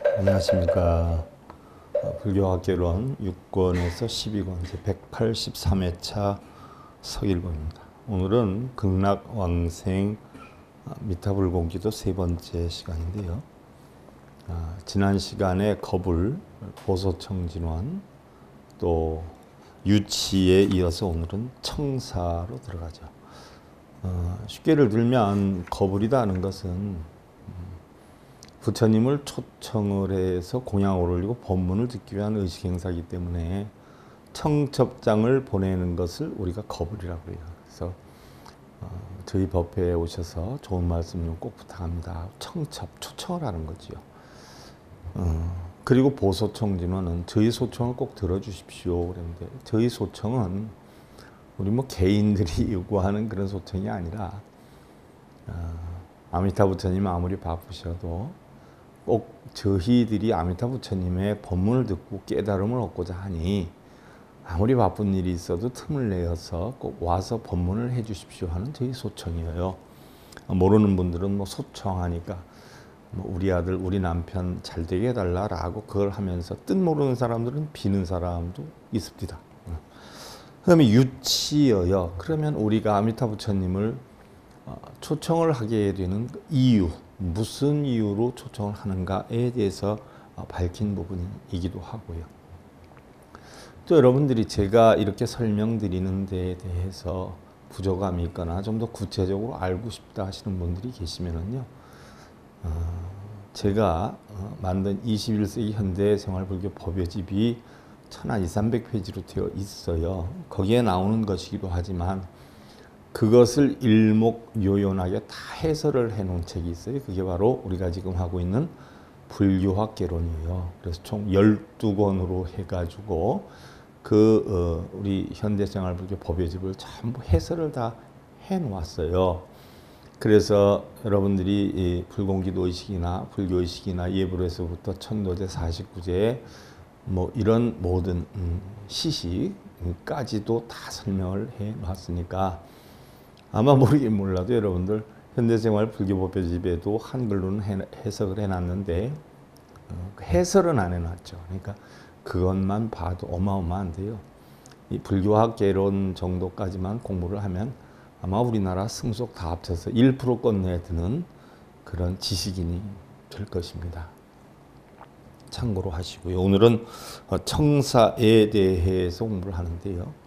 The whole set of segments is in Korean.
안녕하십니까. 불교학개론 6권에서 12권, 183회차 서일권입니다. 오늘은 극락왕생 미타불공기도 세 번째 시간인데요. 지난 시간에 거불, 보소청진원, 또 유치에 이어서 오늘은 청사로 들어가죠. 쉽게를 들면 거불이라는 것은 부처님을 초청을 해서 공양을 올리고 법문을 듣기 위한 의식 행사이기 때문에 청첩장을 보내는 것을 우리가 거불이라고 해요. 그래서 저희 법회에 오셔서 좋은 말씀 좀 꼭 부탁합니다. 초청을 하는 거지요. 그리고 보소청진원은 저희 소청을 꼭 들어주십시오. 그랬는데 저희 소청은 우리 개인들이 요구하는 그런 소청이 아니라 아미타 부처님 아무리 바쁘셔도 꼭 저희들이 아미타 부처님의 법문을 듣고 깨달음을 얻고자 하니 아무리 바쁜 일이 있어도 틈을 내어서 꼭 와서 법문을 해 주십시오 하는 저희 소청이에요. 모르는 분들은 소청하니까 우리 아들 우리 남편 잘 되게 해달라라고 그걸 하면서 뜻 모르는 사람들은 비는 사람도 있습니다. 그 다음에 유치여요. 그러면 우리가 아미타 부처님을 초청을 하게 되는 이유, 무슨 이유로 초청을 하는가에 대해서 밝힌 부분이기도 하고요. 또 여러분들이 제가 이렇게 설명드리는 데에 대해서 부족함이 있거나 좀 더 구체적으로 알고 싶다 하시는 분들이 계시면은요, 제가 만든 21세기 현대생활불교 법요집이 1200~300페이지로 되어 있어요. 거기에 나오는 것이기도 하지만 그것을 일목요연하게 다 해설을 해놓은 책이 있어요. 그게 바로 우리가 지금 하고 있는 불교학개론이에요. 그래서 총 12권으로 해가지고 우리 현대생활불교 법요집을 전부 해설을 다 해놓았어요. 그래서 여러분들이 이 불공기도의식이나 불교의식이나 예불에서부터 천도제 49제 이런 모든 시식까지도 다 설명을 해놨으니까 아마 모르긴 몰라도 여러분들 현대생활 불교법요집에도 한글로는 해석을 해놨는데 해설은 안 해놨죠. 그러니까 그것만 봐도 어마어마한데요. 이 불교학개론 정도까지만 공부를 하면 아마 우리나라 승속 다 합쳐서 1%권 내에 드는 그런 지식인이 될 것입니다. 참고로 하시고요. 오늘은 청사에 대해서 공부를 하는데요.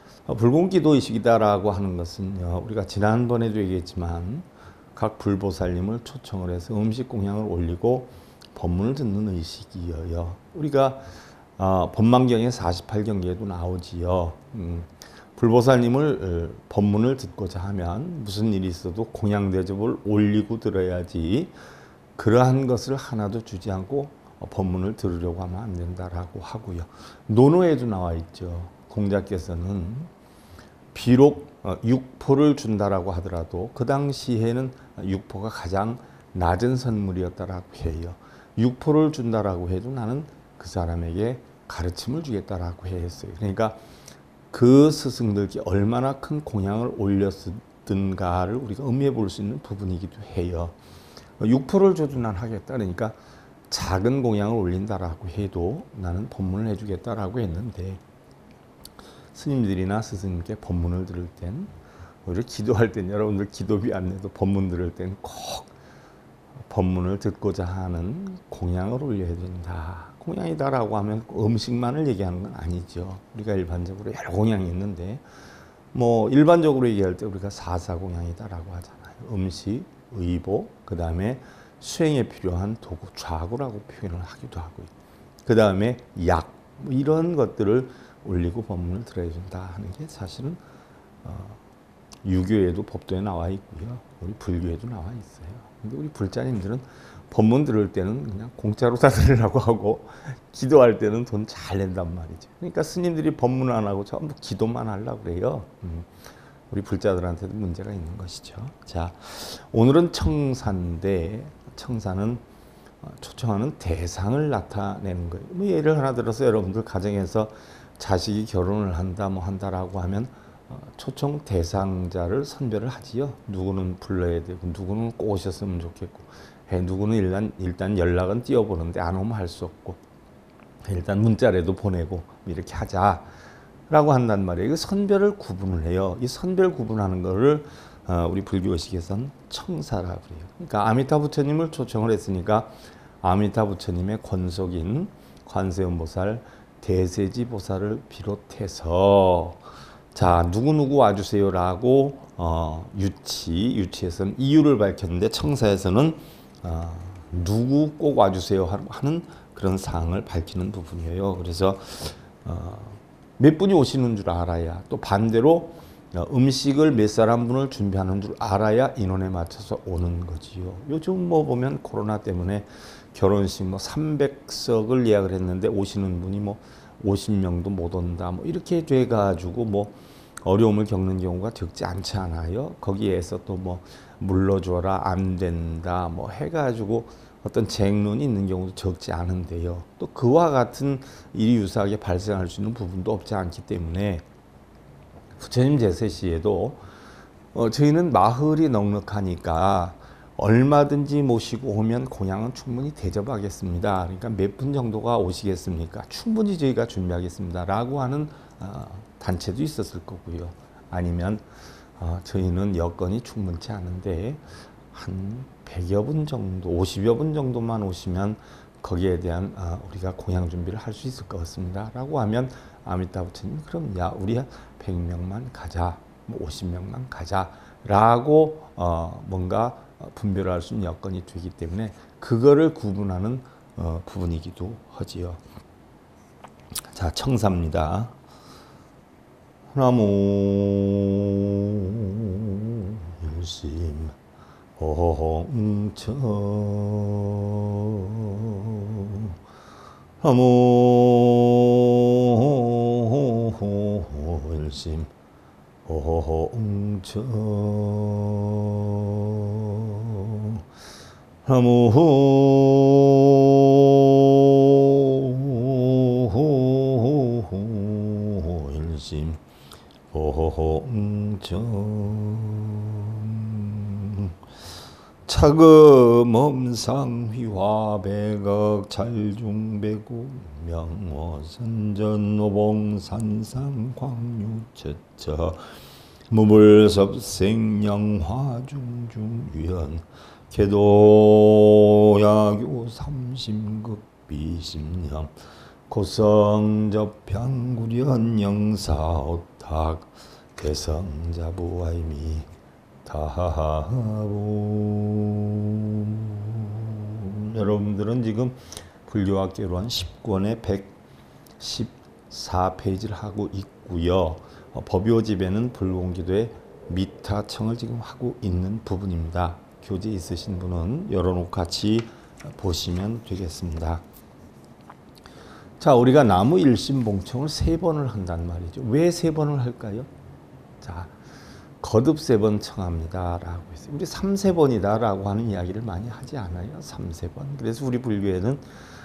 불공기도의식이다라고 하는 것은요, 우리가 지난번에도 얘기했지만 각 불보살님을 초청을 해서 음식 공양을 올리고 법문을 듣는 의식이에요. 우리가 법망경의 48경기에도 나오지요. 불보살님을 법문을 듣고자 하면 무슨 일이 있어도 공양대접을 올리고 들어야지 그러한 것을 하나도 주지 않고 법문을 들으려고 하면 안 된다라고 하고요. 논어에도 나와 있죠. 공자께서는 비록 육포를 준다라고 하더라도 그 당시에는 육포가 가장 낮은 선물이었다라고 해요. 육포를 준다라고 해도 나는 그 사람에게 가르침을 주겠다라고 했어요. 그러니까 그 스승들께 얼마나 큰 공양을 올렸든가를 우리가 의미해 볼 수 있는 부분이기도 해요. 육포를 줘도 난 하겠다. 그러니까 작은 공양을 올린다라고 해도 나는 법문을 해주겠다라고 했는데 스님들이나 스승님께 법문을 들을 땐 오히려 기도할 땐 여러분들 기도비 안 내도 법문 들을 땐 꼭 법문을 듣고자 하는 공양을 올려야 된다. 공양이다라고 하면 음식만을 얘기하는 건 아니죠. 우리가 일반적으로 여러 공양이 있는데 일반적으로 얘기할 때 우리가 사사공양이다라고 하잖아요. 음식, 의복, 그 다음에 수행에 필요한 도구, 좌구라고 표현을 하기도 하고요. 그 다음에 약, 이런 것들을 올리고 법문을 들어야 된다 하는 게 사실은 유교에도 법도에 나와 있고요. 우리 불교에도 나와 있어요. 근데 우리 불자님들은 법문 들을 때는 그냥 공짜로 다 들으라고 하고 기도할 때는 돈 잘 낸단 말이죠. 그러니까 스님들이 법문 안 하고 전부 기도만 하려고 그래요. 우리 불자들한테도 문제가 있는 것이죠. 자, 오늘은 청사인데 청사는 초청하는 대상을 나타내는 거예요. 예를 하나 들어서 여러분들 가정에서 자식이 결혼을 한다라고 하면 초청 대상자를 선별을 하지요. 누구는 불러야 되고 누구는 꼭 오셨으면 좋겠고 누구는 일단 연락은 띄워보는데 안 오면 할 수 없고 일단 문자라도 보내고 이렇게 하자라고 한단 말이에요. 그 선별을 구분을 해요. 이 선별 구분하는 거를 우리 불교의식에서는 청사라고 그래요. 그러니까 아미타 부처님을 초청을 했으니까 아미타 부처님의 권속인 관세음보살, 대세지보살을 비롯해서 자 누구누구 와주세요라고 유치에서는 이유를 밝혔는데 청사에서는 누구 꼭 와주세요 하는 그런 사항을 밝히는 부분이에요. 그래서 몇 분이 오시는 줄 알아야 또 반대로 음식을 몇 사람분을 준비하는 줄 알아야 인원에 맞춰서 오는 거지요. 요즘 뭐 보면 코로나 때문에 결혼식 뭐 300석을 예약을 했는데 오시는 분이 뭐 50명도 못 온다 뭐 이렇게 돼 가지고 뭐 어려움을 겪는 경우가 적지 않지 않아요. 거기에서 또 뭐 물러줘라 안 된다 뭐 해가지고 어떤 쟁론이 있는 경우도 적지 않은데요. 또 그와 같은 일이 유사하게 발생할 수 있는 부분도 없지 않기 때문에 부처님 제세 시에도 저희는 마을이 넉넉하니까 얼마든지 모시고 오면 공양은 충분히 대접하겠습니다. 그러니까 몇 분 정도가 오시겠습니까? 충분히 저희가 준비하겠습니다. 라고 하는 단체도 있었을 거고요. 아니면 저희는 여건이 충분치 않은데 한 100여 분 정도, 50여 분 정도만 오시면 거기에 대한 우리가 공양 준비를 할 수 있을 것 같습니다. 라고 하면 아미타 부처님 그럼 야 우리 100명만 가자, 뭐 50명만 가자 라고 뭔가 분별할 수 있는 여건이 되기 때문에 그거를 구분하는 부분이기도 하지요. 자 청사입니다. 나무 일심 홍천 나무 일심 홍천 나무 일심 홍천 차금엄상 휘화백억 찰중배구 명호선전 오봉산상 광유처처 무불섭생영화중중유연 개도야교 삼심극 비심령 고성접향구련 영사오탁 대성자부와이미 다하부. 여러분들은 지금 불교학개론 10권의 114페이지를 하고 있고요. 법요집에는 불공기도의 미타청을 지금 하고 있는 부분입니다. 교재 있으신 분은 열어놓고 같이 보시면 되겠습니다. 자, 우리가 나무 일심봉청을 3번을 한단 말이죠. 왜 3번을 할까요? 자, 거듭 3번 청합니다 라고 했어요. 우리 3세번이다 라고 하는 이야기를 많이 하지 않아요. 3세번. 그래서 우리 불교에는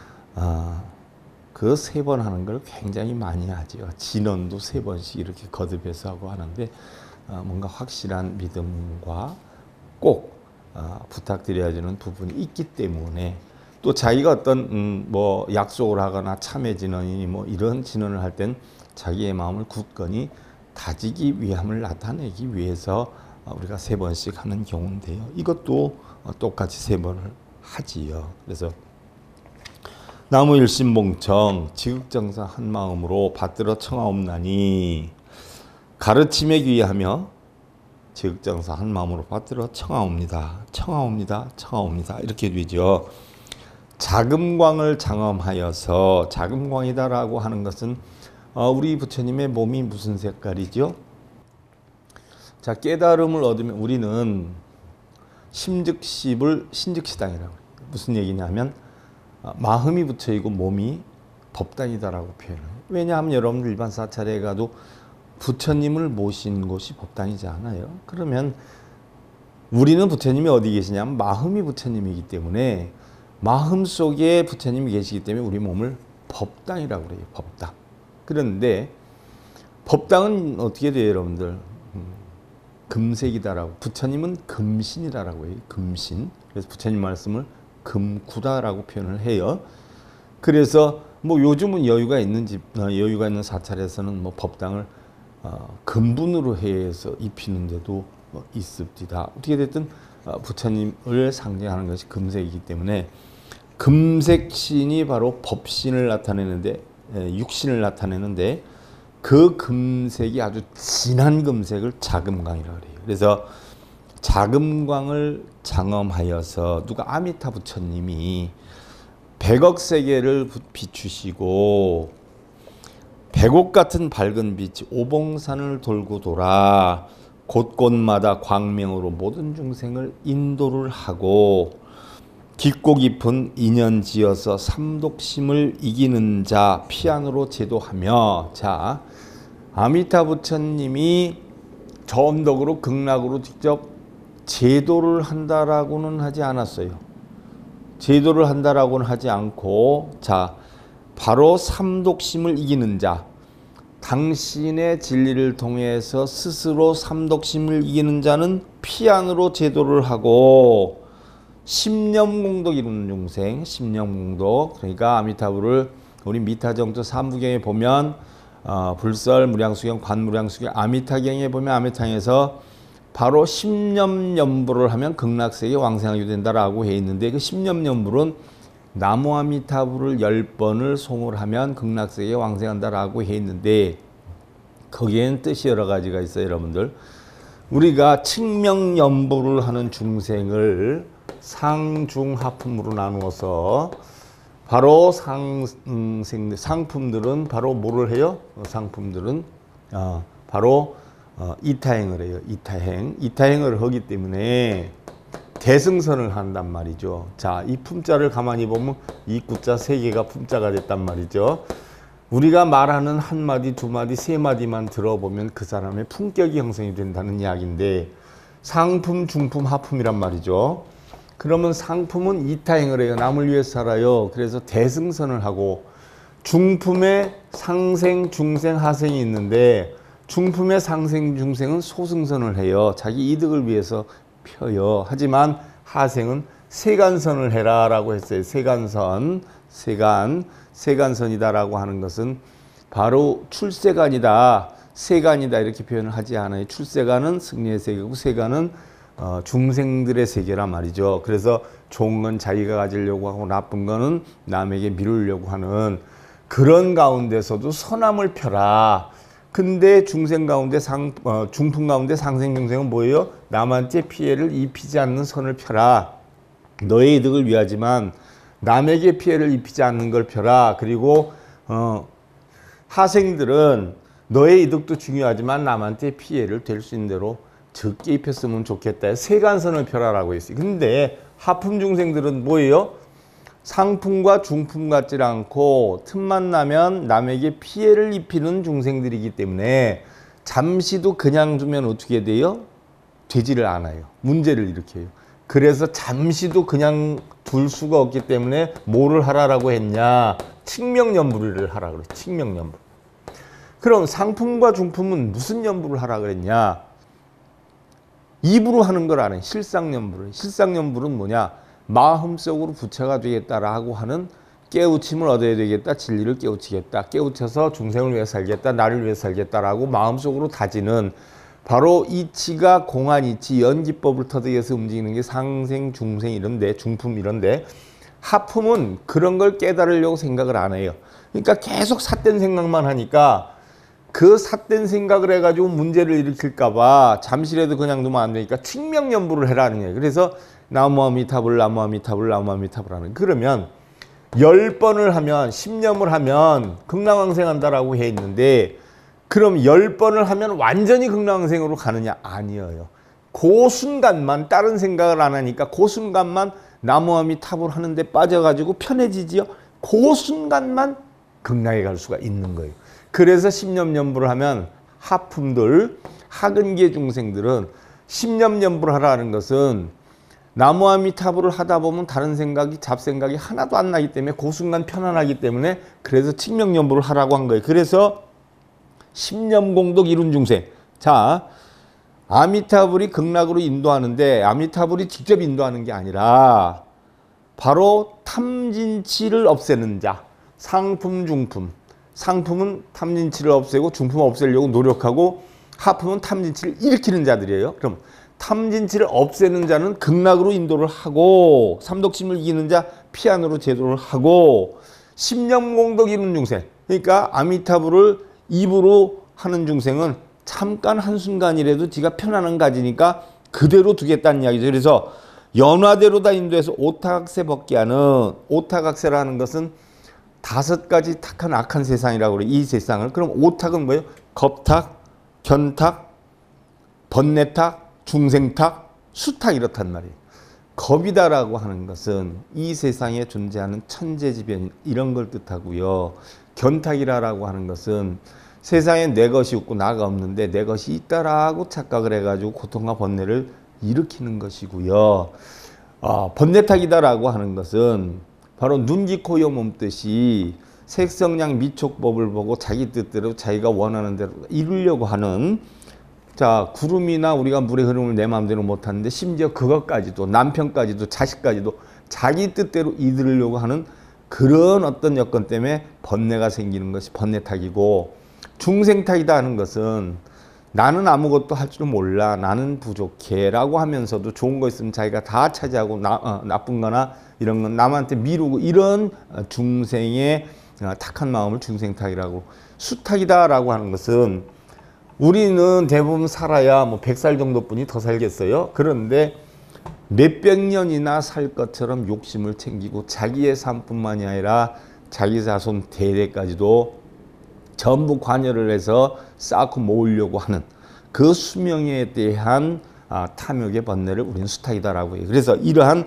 그 3번 하는 걸 굉장히 많이 하죠. 진언도 3번씩 이렇게 거듭해서 하고 하는데 뭔가 확실한 믿음과 꼭 부탁드려야 되는 부분이 있기 때문에 또 자기가 어떤 뭐 약속을 하거나 참회 진언이니 뭐 이런 진언을 할 땐 자기의 마음을 굳건히 다지기 위함을 나타내기 위해서 우리가 3번씩 하는 경우인데요. 이것도 똑같이 3번을 하지요. 그래서 나무 일심봉청 지극정사 한 마음으로 받들어 청하옵나니 가르침에 귀하며 지극정사 한 마음으로 받들어 청하옵니다. 청하옵니다. 청하옵니다. 이렇게 되죠. 자금광을 장엄하여서 자금광이다라고 하는 것은 우리 부처님의 몸이 무슨 색깔이죠? 자, 깨달음을 얻으면 우리는 심즉십을 신즉시당이라고 해요. 무슨 얘기냐면 마음이 부처이고 몸이 법당이다라고 표현해요. 왜냐하면 여러분들 일반 사찰에 가도 부처님을 모신 곳이 법당이지 않아요. 그러면 우리는 부처님이 어디 계시냐면 마음이 부처님이기 때문에 마음 속에 부처님이 계시기 때문에 우리 몸을 법당이라고 그래요. 법당. 그런데 법당은 어떻게 돼요, 여러분들? 금색이다라고. 부처님은 금신이라고 해요. 금신. 그래서 부처님 말씀을 금구다라고 표현을 해요. 그래서 뭐 요즘은 여유가 있는 여유가 있는 사찰에서는 뭐 법당을 금분으로 해서 입히는 데도 있습니다. 어떻게 됐든 부처님을 상징하는 것이 금색이기 때문에 금색신이 바로 법신을 나타내는데 육신을 나타내는데 그 금색이 아주 진한 금색을 자금광이라고 해요. 그래서 자금광을 장엄하여서 누가 아미타 부처님이 100억 세계를 비추시고 100억 같은 밝은 빛이 오봉산을 돌고 돌아 곳곳마다 광명으로 모든 중생을 인도를 하고 깊고 깊은 인연 지어서 삼독심을 이기는 자 피안으로 제도하며, 자, 아미타 부처님이 저 언덕으로 극락으로 직접 제도를 한다라고는 하지 않았어요. 제도를 한다라고는 하지 않고, 자, 바로 삼독심을 이기는 자, 당신의 진리를 통해서 스스로 삼독심을 이기는 자는 피안으로 제도를 하고 십념공덕 이루는 중생, 십념공덕, 그러니까 아미타불을 우리 미타정토 삼부경에 보면 불설, 무량수경, 관무량수경, 아미타경에 보면 아미타경에서 바로 십념연불을 하면 극락세계 왕생하게 된다라고 해 있는데, 그 십념연불은 나무아미타불을 10번을 송을 하면 극락세계에 왕생한다라고 해 있는데, 거기에는 뜻이 여러 가지가 있어요. 여러분들, 우리가 칙명연불을 하는 중생을 상중하품으로 나누어서 바로 상품들은 바로 뭐를 해요? 상품들은 바로 이타행을 해요. 이타행을 하기 때문에 대승선을 한단 말이죠. 자, 이 품자를 가만히 보면 이 구자 3개가 품자가 됐단 말이죠. 우리가 말하는 한마디, 두마디, 세마디만 들어보면 그 사람의 품격이 형성이 된다는 이야기인데, 상품, 중품, 하품이란 말이죠. 그러면 상품은 이타행을 해요. 남을 위해서 살아요. 그래서 대승선을 하고, 중품에 상생, 중생, 하생이 있는데 중품의 상생, 중생은 소승선을 해요. 자기 이득을 위해서 펴요. 하지만 하생은 세간선을 해라 라고 했어요. 세간선, 세간선이다라고 하는 것은 바로 출세간이다, 세간이다 이렇게 표현을 하지 않아요. 출세간은 승리의 세계고 세간은 중생들의 세계란 말이죠. 그래서 좋은 건 자기가 가지려고 하고 나쁜 거는 남에게 미루려고 하는 그런 가운데서도 선함을 펴라. 근데 중생 가운데 중품 가운데 상생 중생은 뭐예요? 남한테 피해를 입히지 않는 선을 펴라. 너의 이득을 위하지만 남에게 피해를 입히지 않는 걸 펴라. 그리고 하생들은 너의 이득도 중요하지만 남한테 피해를 될 수 있는 대로 적게 입혔으면 좋겠다. 세간선을 펴라라고 했어요. 근데 하품 중생들은 뭐예요? 상품과 중품 같지 않고 틈만 나면 남에게 피해를 입히는 중생들이기 때문에 잠시도 그냥 두면 어떻게 돼요? 되지를 않아요. 문제를 일으켜요. 그래서 잠시도 그냥 둘 수가 없기 때문에 뭐를 하라라고 했냐? 칙명연불을 하라 그랬어요. 칙명연불. 그럼 상품과 중품은 무슨 연불을 하라 그랬냐? 입으로 하는 걸 안 해. 실상연불을. 실상연불은 뭐냐? 마음속으로 부처가 되겠다라고 하는 깨우침을 얻어야 되겠다. 진리를 깨우치겠다. 깨우쳐서 중생을 위해 살겠다. 나를 위해 살겠다라고 마음속으로 다지는, 바로 이치가 공한 이치, 연기법을 터득해서 움직이는 게 상생, 중생 이런데, 중품 이런데, 하품은 그런 걸 깨달으려고 생각을 안 해요. 그러니까 계속 삿된 생각만 하니까 그 삿된 생각을 해가지고 문제를 일으킬까봐 잠시라도 그냥 두면 안 되니까 칙명연불을 해라는 거예요. 그래서 나무아미타불, 나무아미타불, 나무아미타불 하는. 그러면 10번을 하면, 10년을 하면 극락왕생한다라고 해 있는데, 그럼 10번을 하면 완전히 극락왕생으로 가느냐? 아니에요. 그 순간만, 다른 생각을 안 하니까 그 순간만 나무아미타불 하는데 빠져가지고 편해지지요. 그 순간만 극락에 갈 수가 있는 거예요. 그래서 10년연불을 하면 하품들, 하근계 중생들은 10년연불을 하라는 것은 나무아미타불을 하다 보면 다른 생각이, 잡생각이 하나도 안 나기 때문에 그 순간 편안하기 때문에, 그래서 칙명연불을 하라고 한 거예요. 그래서 십념공덕 이룬 중생. 자, 아미타불이 극락으로 인도하는데 아미타불이 직접 인도하는 게 아니라 바로 탐진치를 없애는 자, 상품, 중품. 상품은 탐진치를 없애고 중품을 없애려고 노력하고 하품은 탐진치를 일으키는 자들이에요. 그럼 탐진치를 없애는 자는 극락으로 인도를 하고 삼독심을 이기는 자 피안으로 제도를 하고 십념공덕 이루는 중생. 그러니까 아미타불을 입으로 하는 중생은 잠깐 한순간이라도 지가 편안한 가지니까 그대로 두겠다는 이야기죠. 그래서 연화대로 다 인도해서 오타각세 벗게 하는 오타각세라는 것은 5가지 탁한 악한 세상이라고 그래요. 이 세상을. 그럼 오탁은 뭐예요? 겁탁, 견탁, 번뇌탁, 중생탁, 수탁 이렇단 말이에요. 겁이다라고 하는 것은 이 세상에 존재하는 천재지변 이런 걸 뜻하고요. 견탁이라고 하는 것은 세상에 내 것이 없고 나가 없는데 내 것이 있다라고 착각을 해가지고 고통과 번뇌를 일으키는 것이고요. 번뇌탁이다라고 하는 것은 바로 눈, 귀, 코, 여 몸뜻이 색성량 미촉법을 보고 자기 뜻대로 자기가 원하는 대로 이루려고 하는 자 구름이나 우리가 물의 흐름을 내 마음대로 못하는데 심지어 그것까지도 남편까지도 자식까지도 자기 뜻대로 이루려고 하는 그런 어떤 여건 때문에 번뇌가 생기는 것이 번뇌탁이고 중생탁이다 하는 것은 나는 아무것도 할 줄 몰라 나는 부족해 라고 하면서도 좋은 거 있으면 자기가 다 차지하고 나쁜 거나 이런 건 남한테 미루고 이런 중생의 탁한 마음을 중생탁이라고 수탁이다 라고 하는 것은 우리는 대부분 살아야 뭐 100살 정도뿐이 더 살겠어요. 그런데 몇백 년이나 살 것처럼 욕심을 챙기고 자기의 삶뿐만이 아니라 자기 자손 대대까지도 전부 관여를 해서 쌓고 모으려고 하는 그 수명에 대한 탐욕의 번뇌를 우리는 수탁이다라고 해요. 그래서 이러한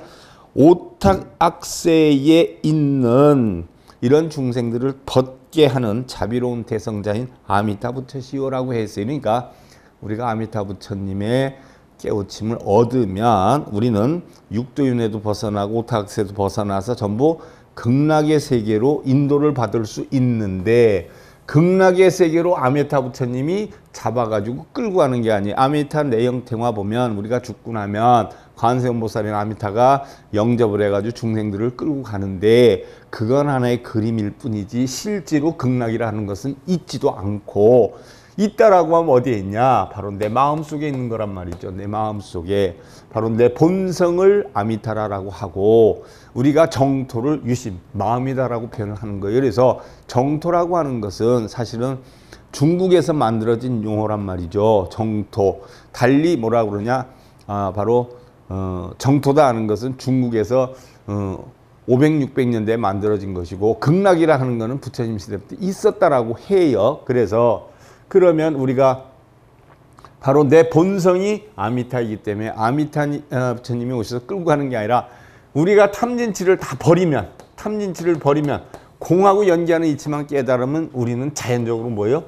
오탁악세에 있는 이런 중생들을 벗게 하는 자비로운 대성자인 아미타부처시오라고 했어요. 그러니까 우리가 아미타부처님의 깨우침을 얻으면 우리는 육도윤회도 벗어나고 오탁악세도 벗어나서 전부 극락의 세계로 인도를 받을 수 있는데 극락의 세계로 아미타 부처님이 잡아가지고 끌고 가는 게 아니에요. 아미타 내영탱화 보면 우리가 죽고 나면 관세음보살인 아미타가 영접을 해가지고 중생들을 끌고 가는데 그건 하나의 그림일 뿐이지 실제로 극락이라는 것은 있지도 않고 있다라고 하면 어디에 있냐? 바로 내 마음속에 있는 거란 말이죠. 내 마음속에 바로 내 본성을 아미타라라고 하고 우리가 정토를 유심, 마음이다라고 표현을 하는 거예요. 그래서 정토라고 하는 것은 사실은 중국에서 만들어진 용어란 말이죠. 정토. 달리 뭐라 그러냐? 바로 정토다 하는 것은 중국에서 500, 600년대에 만들어진 것이고 극락이라 하는 것은 부처님 시대 때 있었다라고 해요. 그래서 그러면 우리가 바로 내 본성이 아미타이기 때문에 아미타 부처님이 오셔서 끌고 가는 게 아니라 우리가 탐진치를 다 버리면 탐진치를 버리면 공하고 연기하는 이치만 깨달으면 우리는 자연적으로 뭐예요?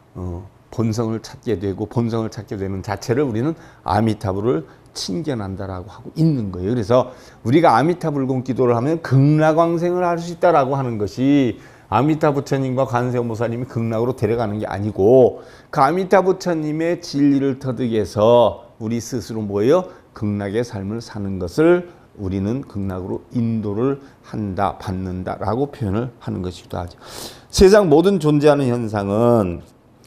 본성을 찾게 되고 본성을 찾게 되는 자체를 우리는 아미타불을 칭견한다라고 하고 있는 거예요. 그래서 우리가 아미타불공 기도를 하면 극락왕생을 할 수 있다라고 하는 것이 아미타 부처님과 관세음보살님이 극락으로 데려가는 게 아니고 그 아미타 부처님의 진리를 터득해서 우리 스스로 뭐예요? 극락의 삶을 사는 것을 우리는 극락으로 인도를 한다, 받는다라고 표현을 하는 것이기도 하죠. 세상 모든 존재하는 현상은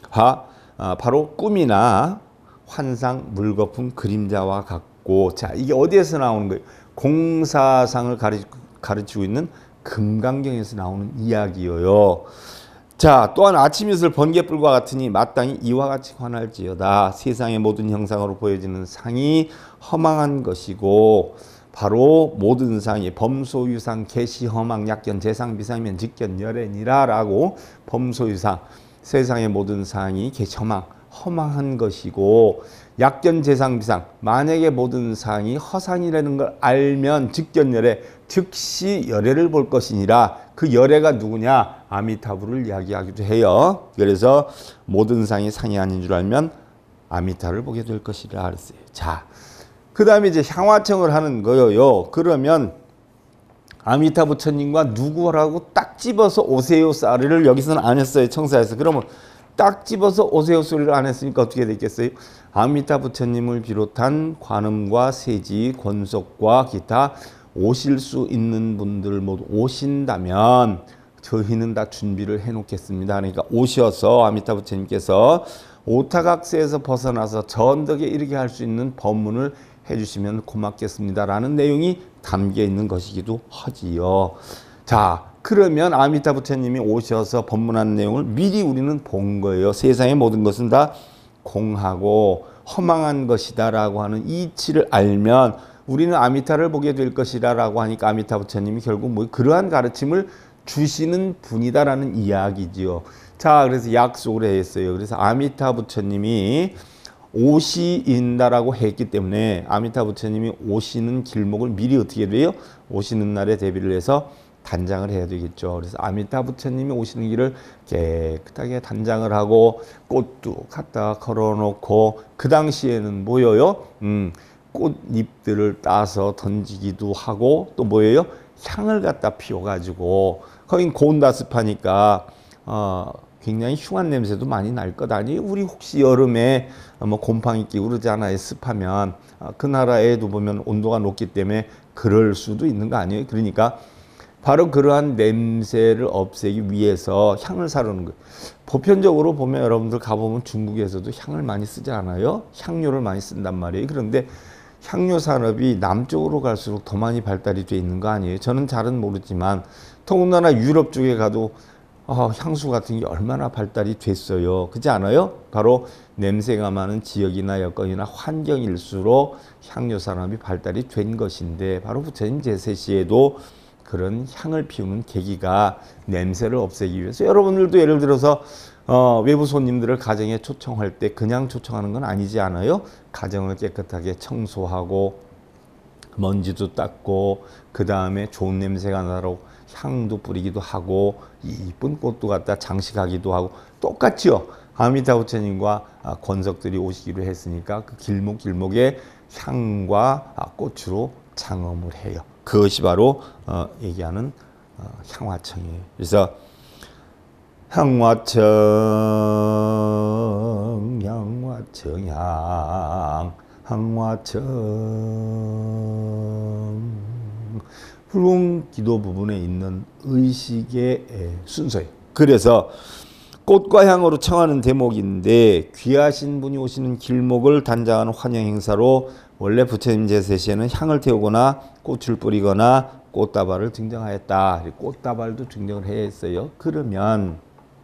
바로 꿈이나 환상, 물거품, 그림자와 같고 자 이게 어디에서 나오는 거예요? 공사상을 가르치고 있는 금강경에서 나오는 이야기예요. 자, 또한 아침이슬 번개불과 같으니 마땅히 이와 같이 관할지어다. 세상의 모든 형상으로 보여지는 상이 허망한 것이고 바로 모든 상이 범소유상, 개시, 허망, 약견, 재상, 비상면, 직견, 열애니라라고 범소유상, 세상의 모든 상이 개시, 허망한 것이고 약견, 재상, 비상, 만약에 모든 상이 허상이라는 걸 알면 직견열애, 즉시 열애를 볼 것이니라. 그 열애가 누구냐? 아미타불을 이야기하기도 해요. 그래서 모든 상이 상이 아닌 줄 알면 아미타를 보게 될 것이라 그랬어요. 자, 그 다음에 이제 향화청을 하는 거예요. 그러면 아미타 부처님과 누구라고 딱 집어서 오세요 쌀을 여기서는 안 했어요. 청사에서. 그러면 딱 집어서 오세요 소리를 안 했으니까 어떻게 됐겠어요? 아미타 부처님을 비롯한 관음과 세지, 권속과 기타 오실 수 있는 분들 모두 오신다면 저희는 다 준비를 해놓겠습니다. 그러니까 오셔서 아미타 부처님께서 오타각세에서 벗어나서 전덕에 이르게 할 수 있는 법문을 해주시면 고맙겠습니다라는 내용이 담겨 있는 것이기도 하지요. 자, 그러면 아미타 부처님이 오셔서 법문한 내용을 미리 우리는 본 거예요. 세상의 모든 것은 다 공하고 허망한 것이다라고 하는 이치를 알면 우리는 아미타를 보게 될 것이라고 하니까 아미타 부처님이 결국 뭐 그러한 가르침을 주시는 분이다라는 이야기지요. 자, 그래서 약속을 했어요. 그래서 아미타 부처님이 오시인다라고 했기 때문에 아미타 부처님이 오시는 길목을 미리 어떻게 돼요? 오시는 날에 대비를 해서 단장을 해야 되겠죠. 그래서 아미타 부처님이 오시는 길을 깨끗하게 단장을 하고 꽃도 갖다 걸어놓고 그 당시에는 뭐예요? 꽃잎들을 따서 던지기도 하고 또 뭐예요? 향을 갖다 피워가지고 거긴 고온다습하니까 굉장히 흉한 냄새도 많이 날 것 아니에요. 우리 혹시 여름에 뭐 곰팡이 끼고 그러잖아요. 습하면 그 나라에도 보면 온도가 높기 때문에 그럴 수도 있는 거 아니에요. 그러니까 바로 그러한 냄새를 없애기 위해서 향을 사르는 거예요. 보편적으로 보면 여러분들 가보면 중국에서도 향을 많이 쓰지 않아요? 향료를 많이 쓴단 말이에요. 그런데 향료 산업이 남쪽으로 갈수록 더 많이 발달이 돼 있는 거 아니에요? 저는 잘은 모르지만 더군다나 유럽 쪽에 가도 향수 같은 게 얼마나 발달이 됐어요. 그렇지 않아요? 바로 냄새가 많은 지역이나 여건이나 환경일수록 향료 산업이 발달이 된 것인데 바로 부처님 제세 시에도 그런 향을 피우는 계기가 냄새를 없애기 위해서 여러분들도 예를 들어서 외부 손님들을 가정에 초청할 때 그냥 초청하는 건 아니지 않아요? 가정을 깨끗하게 청소하고 먼지도 닦고 그 다음에 좋은 냄새가 나도록 향도 뿌리기도 하고 이쁜 꽃도 갖다 장식하기도 하고 똑같죠. 아미타 부처님과 권석들이 오시기로 했으니까 그 길목길목에 향과 꽃으로 장엄을 해요. 그것이 바로 얘기하는 향화청이에요. 그래서 향화청 향화청 훌륭 기도 부분에 있는 의식의 순서예요. 그래서 꽃과 향으로 청하는 대목인데 귀하신 분이 오시는 길목을 단장하는 환영 행사로 원래 부처님 제세 시에는 향을 태우거나 꽃을 뿌리거나 꽃다발을 증정하였다. 꽃다발도 증정을 했어요. 그러면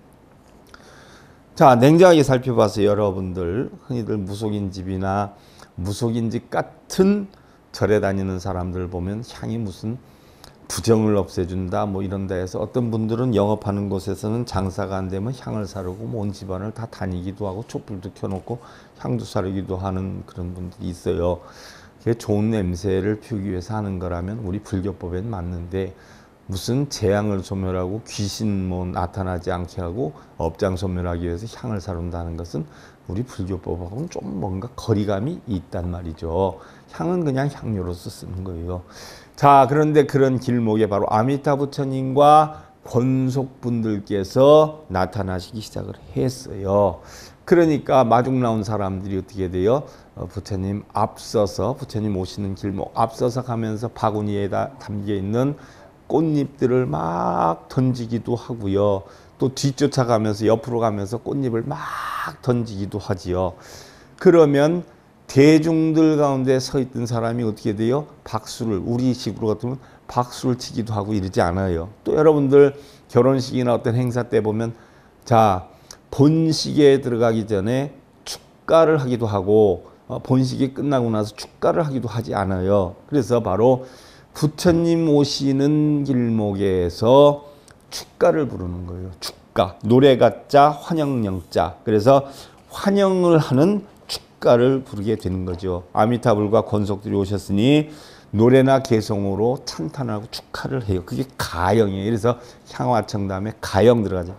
자, 냉정하게 살펴봐서 여러분들 흔히들 무속인 집이나 무속인 집 같은 절에 다니는 사람들 보면 향이 무슨 부정을 없애준다 뭐 이런다 해서 어떤 분들은 영업하는 곳에서는 장사가 안 되면 향을 사르고 온 집안을 다 다니기도 하고 촛불도 켜놓고 향도 사르기도 하는 그런 분들이 있어요. 그게 좋은 냄새를 피우기 위해서 하는 거라면 우리 불교법에는 맞는데 무슨 재앙을 소멸하고 귀신 뭐 나타나지 않게 하고 업장 소멸하기 위해서 향을 사른다는 것은 우리 불교법하고는 좀 뭔가 거리감이 있단 말이죠. 향은 그냥 향료로서 쓰는 거예요. 자, 그런데 그런 길목에 바로 아미타 부처님과 권속분들께서 나타나시기 시작을 했어요. 그러니까 마중 나온 사람들이 어떻게 돼요? 부처님 앞서서 부처님 오시는 길목 앞서서 가면서 바구니에다 담겨 있는 꽃잎들을 막 던지기도 하고요. 또 뒤쫓아가면서 옆으로 가면서 꽃잎을 막 던지기도 하지요. 그러면 대중들 가운데 서 있던 사람이 어떻게 돼요? 박수를 우리식으로 같으면 박수를 치기도 하고 이러지 않아요. 또 여러분들 결혼식이나 어떤 행사 때 보면 자 본식에 들어가기 전에 축가를 하기도 하고 본식이 끝나고 나서 축가를 하기도 하지 않아요. 그래서 바로 부처님 오시는 길목에서 축가를 부르는 거예요. 축가. 노래가자 환영영자. 그래서 환영을 하는 축가를 부르게 되는 거죠. 아미타불과 권속들이 오셨으니 노래나 개성으로 찬탄하고 축하를 해요. 그게 가영이에요. 그래서 향화청 다음에 가영 들어가죠.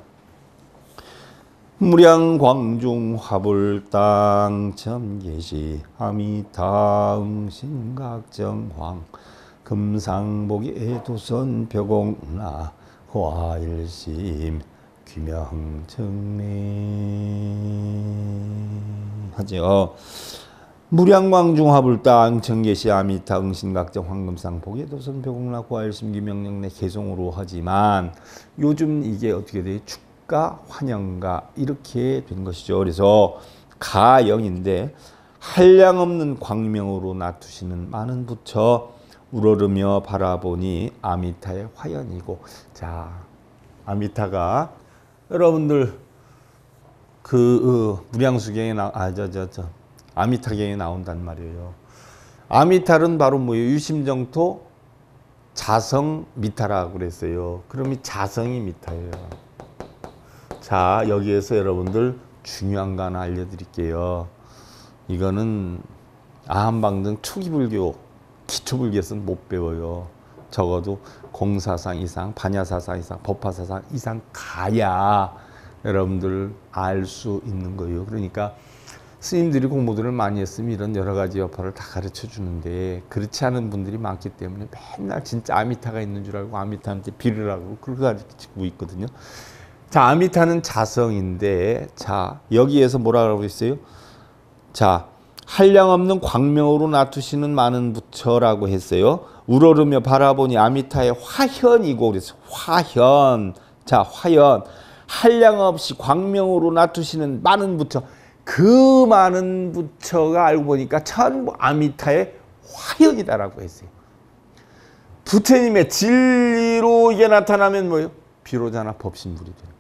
무량광중 화불당 점계시 아미타 응신각정황 금상복이 도선 벼공나 화일심 귀명정매 하죠. 무량광중 화불다 응청계시 아미타 응신각정 황금상 복예도선 벼공락 고하일심기 명령내 개송으로 하지만 요즘 이게 어떻게 돼? 축가 환영가 이렇게 된 것이죠. 그래서 가영인데 한량없는 광명으로 나투시는 많은 부처 우러르며 바라보니 아미타의 화연이고. 자, 아미타가 여러분들 무량수경에 아미타경에 나온단 말이에요. 아미탈은 바로 뭐예요? 유심정토 자성 미타라고 그랬어요. 그럼 이 자성이 미타예요. 자, 여기에서 여러분들 중요한 거 하나 알려드릴게요. 이거는 아한방등 초기불교, 기초불교에서는 못 배워요. 적어도 공사상 이상, 반야사상 이상, 법화사상 이상 가야 여러분들 알 수 있는 거예요. 그러니까 스님들이 공부들을 많이 했으면 이런 여러 가지 여파를 다 가르쳐 주는데 그렇지 않은 분들이 많기 때문에 맨날 진짜 아미타가 있는 줄 알고 아미타한테 비를 하고 그렇게 가르치고 있거든요. 자, 아미타는 자성인데, 자, 여기에서 뭐라고 했어요? 자, 한량없는 광명으로 나투시는 많은 부처라고 했어요. 우러르며 바라보니 아미타의 화현이고 그래서 화현. 자, 화현. 한량없이 광명으로 나투시는 많은 부처. 그 많은 부처가 알고 보니까 전부 아미타의 화현이다라고 했어요. 부처님의 진리로 이게 나타나면 뭐예요? 비로자나 법신불이 되는 거예요.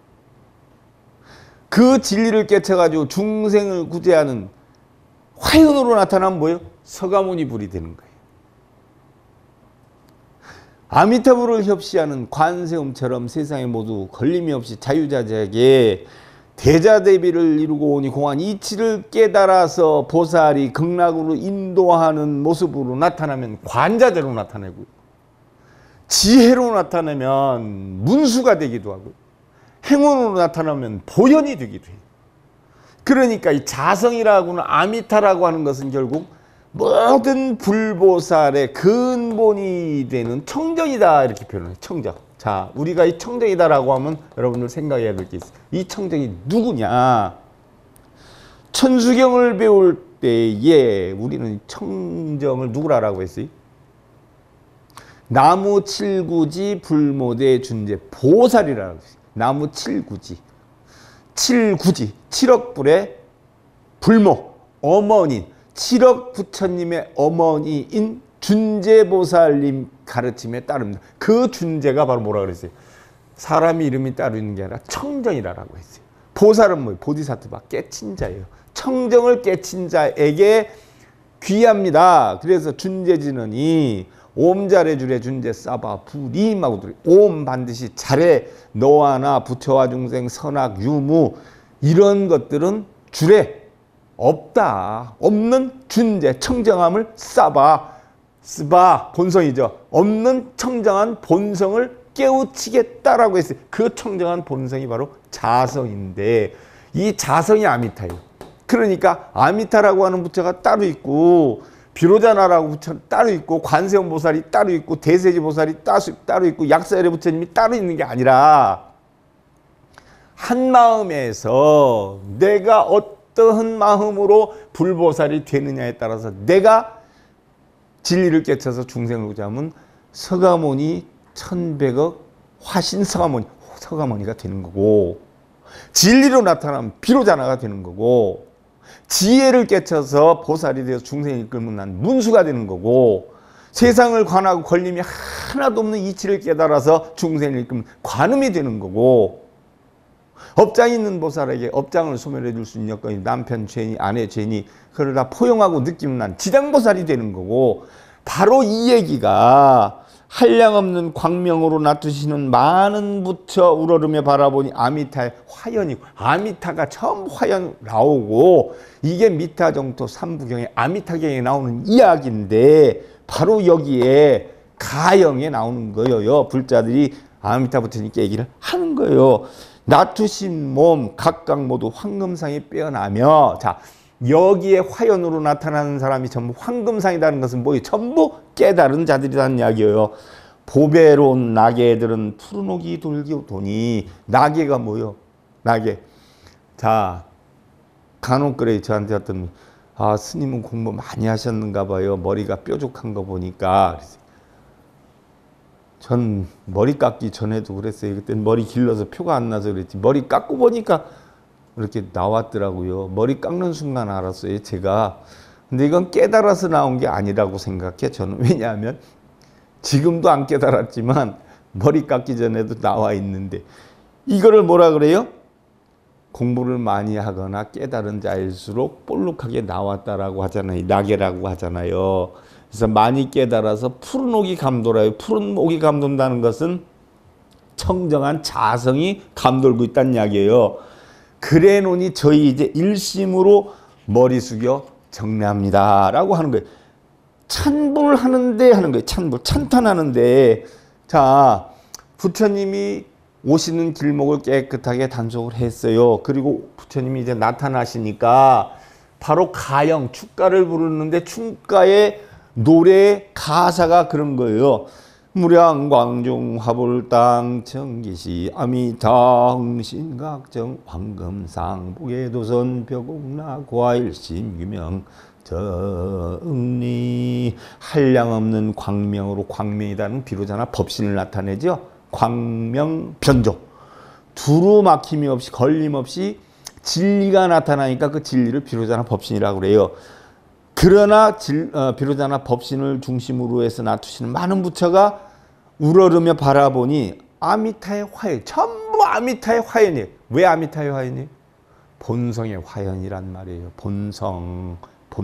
그 진리를 깨쳐가지고 중생을 구제하는 화현으로 나타나면 뭐예요? 서가모니 불이 되는 거예요. 아미타불을 협시하는 관세음처럼 세상에 모두 걸림이 없이 자유자재하게 대자대비를 이루고 오니 공한 이치를 깨달아서 보살이 극락으로 인도하는 모습으로 나타나면 관자재로 나타내고요. 지혜로 나타내면 문수가 되기도 하고요. 행운으로 나타나면 보현이 되기도 해요. 그러니까 이 자성이라고는 아미타라고 하는 것은 결국 모든 불보살의 근본이 되는 청정이다 이렇게 표현해요. 청정. 자, 우리가 이 청정이다라고 하면 여러분들 생각해야 될 게 있어요. 이 청정이 누구냐? 천수경을 배울 때에 우리는 청정을 누구라고 했어요? 나무 칠구지 불모대 준재 보살이라고 했어요. 나무 칠구지. 칠억불의 불모 어머니, 칠억 부처님의 어머니인 준재보살님 가르침에 따릅니다. 그 준재가 바로 뭐라 그랬어요? 사람 이름이 따로 있는 게 아니라 청정이라고 했어요. 보살은 뭐예요? 보디사트바, 깨친 자예요. 청정을 깨친 자에게 귀합니다. 그래서 준재지는이 옴 잘해주래 준재 싸바 부림하고 들어요. 옴 반드시 잘해. 너와 나 부처와 중생 선악 유무 이런 것들은 주래. 없다. 없는 준재 청정함을 싸바 스바 본성이죠. 없는 청정한 본성을 깨우치겠다라고 했어요. 그 청정한 본성이 바로 자성인데 이 자성이 아미타예요. 그러니까 아미타라고 하는 부처가 따로 있고 비로자나라고 부처는 따로 있고 관세음 보살이 따로 있고 대세지 보살이 따로 있고 약사열의 부처님이 따로 있는 게 아니라 한 마음에서 내가 어떠한 마음으로 불보살이 되느냐에 따라서 내가 진리를 깨쳐서 중생을 구제하면 서가모니 1100억 화신 서가모니가 되는 거고 진리로 나타나면 비로자나가 되는 거고 지혜를 깨쳐서 보살이 되어서 중생을 이끌면 난 문수가 되는 거고 세상을 관하고 걸림이 하나도 없는 이치를 깨달아서 중생을 이끌면 관음이 되는 거고 업장이 있는 보살에게 업장을 소멸해 줄 수 있는 여건이 남편 죄니 아내 죄니 그걸 다 포용하고 느끼면 난 지장보살이 되는 거고 바로 이 얘기가 한량없는 광명으로 나투시는 많은 부처 우러르며 바라보니 아미타의 화연이고 아미타가 처음 화연 나오고 이게 미타정토 삼부경에 아미타경에 나오는 이야기인데 바로 여기에 가영에 나오는 거예요. 불자들이 아미타 부처님께 얘기를 하는 거예요. 나투신 몸 각각 모두 황금상이 빼어나며 자 여기에 화연으로 나타나는 사람이 전부 황금상이라는 것은 뭐예요? 전부 깨달은 자들이라는 이야기예요. 보배로운 낙에들은 푸른 옥이 돌기도니. 낙에가 뭐요? 낙에. 자, 간혹 그래 저한테 왔더니 스님은 공부 많이 하셨는가 봐요. 머리가 뾰족한 거 보니까. 전 머리 깎기 전에도 그랬어요. 그때 머리 길러서 표가 안 나서 그랬지. 머리 깎고 보니까 이렇게 나왔더라고요. 머리 깎는 순간 알았어요, 제가. 근데 이건 깨달아서 나온 게 아니라고 생각해, 저는. 왜냐하면 지금도 안 깨달았지만 머리 깎기 전에도 나와 있는데, 이거를 뭐라 그래요? 공부를 많이 하거나 깨달은 자일수록 볼록하게 나왔다라고 하잖아요. 낙이라고 하잖아요. 그래서 많이 깨달아서 푸른 옥이 감돌아요. 푸른 옥이 감돈다는 것은 청정한 자성이 감돌고 있다는 이야기예요. 그래 놓으니 저희 이제 일심으로 머리 숙여 정례합니다 라고 하는 거예요. 찬불하는데 하는 거예요. 찬불, 찬탄하는데. 자, 부처님이 오시는 길목을 깨끗하게 단속을 했어요. 그리고 부처님이 이제 나타나시니까 바로 가영, 축가를 부르는데 축가의 노래의 가사가 그런 거예요. 무량광중 화불당 청기시 아미당신각정 황금상 보계도선 벽옥나 고아일심 유명 정리. 한량없는 광명으로, 광명이라는 비로자나 법신을 나타내죠. 광명변조. 두루 막힘이 없이 걸림없이 진리가 나타나니까 그 진리를 비로자나 법신이라고 그래요. 그러나 비로자나 법신을 중심으로 해서 놔두시는 많은 부처가 우러르며 바라보니 아미타의 화연, 전부 아미타의 화연이에요. 왜 아미타의 화연이에요? 본성의 화연이란 말이에요. 본성.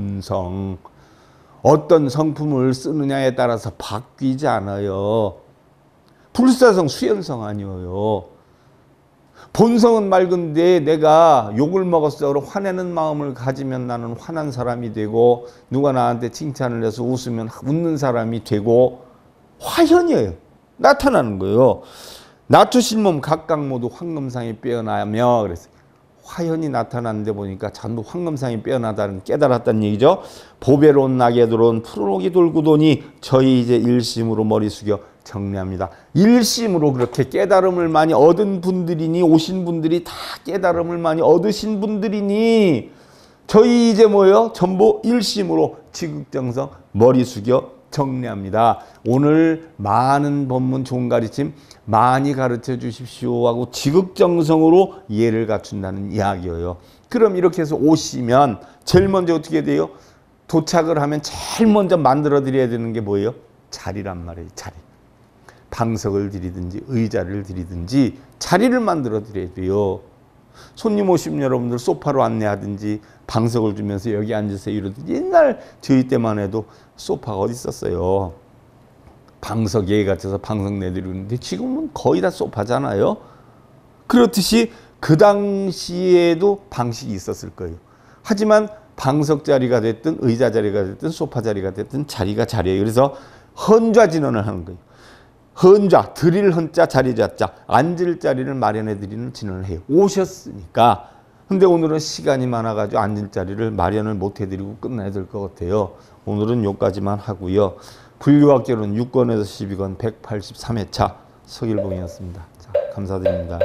어떤 성품을 쓰느냐에 따라서 바뀌지 않아요. 불사성, 수연성 아니에요. 본성은 맑은데 내가 욕을 먹었어. 그럼 화내는 마음을 가지면 나는 화난 사람이 되고, 누가 나한테 칭찬을 해서 웃으면 웃는 사람이 되고, 화현이에요. 나타나는 거예요. 낮추신 몸 각각 모두 황금상이 빼어나며, 그랬어요. 화현이 나타나는데 보니까 전부 황금상이 빼어나다는 깨달았다는 얘기죠. 보배로운 낙에 들어온 푸른 옥이 돌구도니 저희 이제 일심으로 머리 숙여 정례합니다. 일심으로 그렇게 깨달음을 많이 얻은 분들이니, 오신 분들이 다 깨달음을 많이 얻으신 분들이니 저희 이제 뭐예요? 전부 일심으로 지극정성 머리 숙여 정례합니다. 오늘 많은 법문 좋은 가르침 많이 가르쳐 주십시오 하고 지극정성으로 예를 갖춘다는 이야기예요. 그럼 이렇게 해서 오시면 제일 먼저 어떻게 돼요? 도착을 하면 제일 먼저 만들어 드려야 되는 게 뭐예요? 자리란 말이에요. 자리. 방석을 드리든지 의자를 드리든지 자리를 만들어 드려야 돼요. 손님 오시면 여러분들 소파로 안내하든지 방석을 주면서 여기 앉으세요 이러든지. 옛날 저희 때만 해도 소파가 어디 있었어요. 방석 예의 갖춰서 방석 내드리는데 지금은 거의 다 소파잖아요. 그렇듯이 그 당시에도 방식이 있었을 거예요. 하지만 방석 자리가 됐든 의자 자리가 됐든 소파 자리가 됐든 자리가 자리예요. 그래서 헌좌진언을 하는 거예요. 헌좌, 드릴 헌자, 자리 자자, 앉을 자리를 마련해 드리는 진언을 해요. 오셨으니까. 근데 오늘은 시간이 많아가지고 앉을 자리를 마련을 못 해드리고 끝나야 될 것 같아요. 오늘은 여기까지만 하고요. 불교학개론 6권에서 12권 183회차 서길봉이었습니다. 자, 감사드립니다.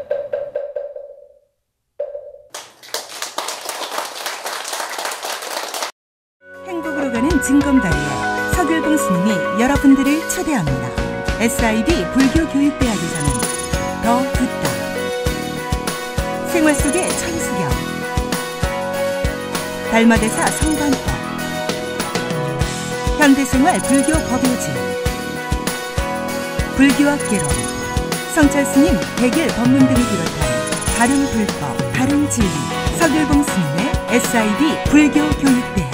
행복으로 가는 징검다리에 서길봉 스님이 여러분들을 초대합니다. SIB 불교교육대학에서는 더 듣다, 생활 속의 천수경, 달마대사 성관법, 현대생활 불교 법요지, 불교학개론, 성찰스님 백일 법문 등을 비롯한 다른 불법, 다른 진리, 서길봉 스님의 SIB 불교교육대학.